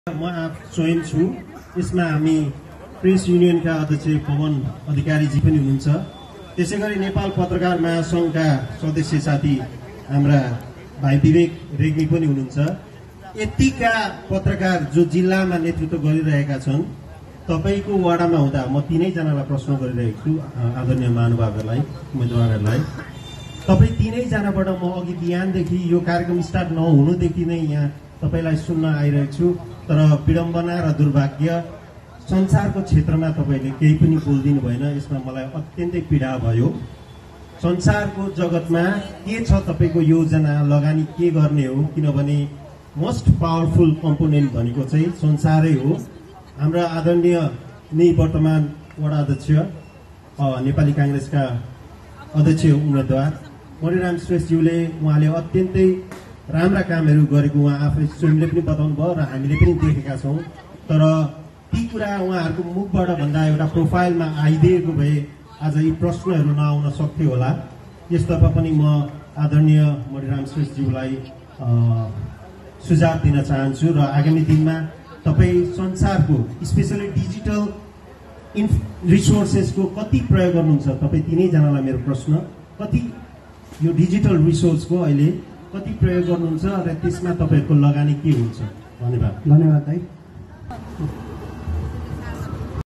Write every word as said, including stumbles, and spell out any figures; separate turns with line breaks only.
म आफ स्वयं छु। यसमा हामी प्रेस युनियनका अध्यक्ष पवन अधिकारीजी पनि हुनुहुन्छ। त्यसैगरी नेपाल पत्रकार महासंघका सदस्य साथी हाम्रा भाइ विवेक रेग्मी पनि हुनुहुन्छ। यतिका पत्रकार जो जिल्लामा नेतृत्व गरिरहेका छन्, तपाईको वडामा हुँदा म तीनै जनालाई प्रश्न गरिरहेको छु, आदरणीय महानुभावहरूलाई, उम्मेदवारहरूलाई। तपाई तीनै जनाबाट म अघि बिहानदेखि यो कार्यक्रम स्टार्ट नहुनुदेखि नै यहाँ तपाईलाई सुन्न आइरहेको छु। तर विडम्बना र दुर्भाग्य संसारको क्षेत्रमा तपाईले केही पनि बोल्दिनु भएन। यसमा मलाई अत्यन्तै पीडा भयो। संसारको जगतमा के छ तपाईको योजना, लगानी के गर्ने हो? किनभने मोस्ट पावरफुल कम्पोनेन्ट भनेको चाहिँ संसारै हो। हाम्रा आदरणीय निवर्तमान वडा अध्यक्ष नेपाली कांग्रेसका अध्यक्ष उम्मेदवार मणिराम श्रेष्ठज्यूले उहाँले अत्यन्तै राम्रा कामहरू गरेको उहाँ आफै स्वयंले पनि बताउनु भयो र हामीले पनि देखेका छौं। तर ती कुरा उहाँहरूको मुखबाट भन्दा एउटा प्रोफाइलमा आइदिएको भए आज यी प्रश्नहरू नआउन सक्थ्यो होला। यसतर्फ पनि म आदरणीय मणिराम श्रेष्ठज्यूलाई सुझाव दिन चाहन्छु र आगामी दिनमा तपाई संसारको स्पेशली डिजिटल रिसोर्सेसको कति प्रयोग गर्नुहुन्छ? तपाई तीनै जनालाई मेरो प्रश्न, कति यो डिजिटल रिसोर्सको अहिले कति प्रयोग गर्नुहुन्छ र त्यसमा तपाईहरुको लगानी के हुन्छ? धन्यवाद।
धन्यवाद भाइ।